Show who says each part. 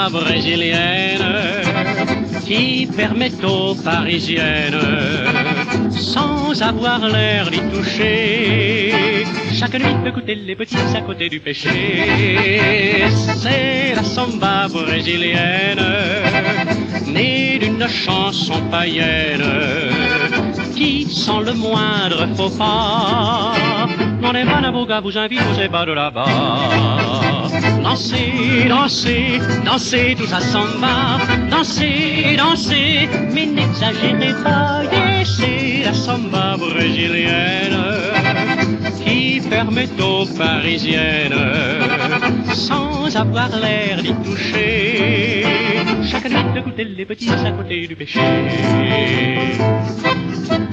Speaker 1: samba brésilienne qui permet aux Parisiennes, sans avoir l'air d'y toucher, chaque nuit de goûter les petits à côté du péché. C'est la samba brésilienne, née d'une chanson païenne, qui, sans le moindre faux pas, mon Emanaboga vous invite aux ébats de là-bas. Dansez, dansez, dansez tous à samba, dansez, dansez, mais n'exagérez pas, c'est la samba brésilienne qui permet aux Parisiennes, sans avoir l'air d'y toucher, chaque nuit de goûter les petits à côté du péché.